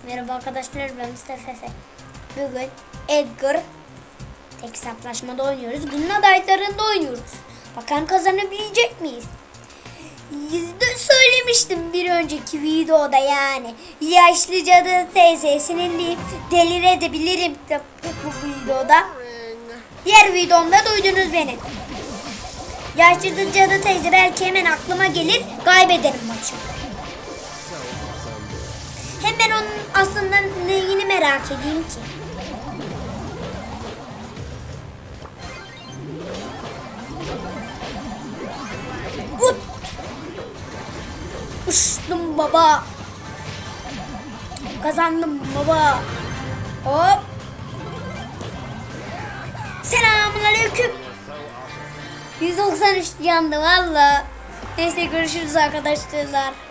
Merhaba arkadaşlar, ben Mustafa Efe. Bugün Edgar tek hesaplaşmada oynuyoruz. Günün adaylarında oynuyoruz. Bakalım kazanabilecek miyiz? Söylemiştim bir önceki videoda, yani yaşlı cadı teyze sinirliyim, delirebilirim bu videoda. Diğer videomda duydunuz beni. Yaşlı cadı teyze belki hemen aklıma gelir, kaybederim maçı. Hemen onun aslında neyini merak edeyim ki? Uçtum baba. Kazandım baba. Hop. Selamünaleyküm. 193 yandı valla. Neyse, görüşürüz arkadaşlar.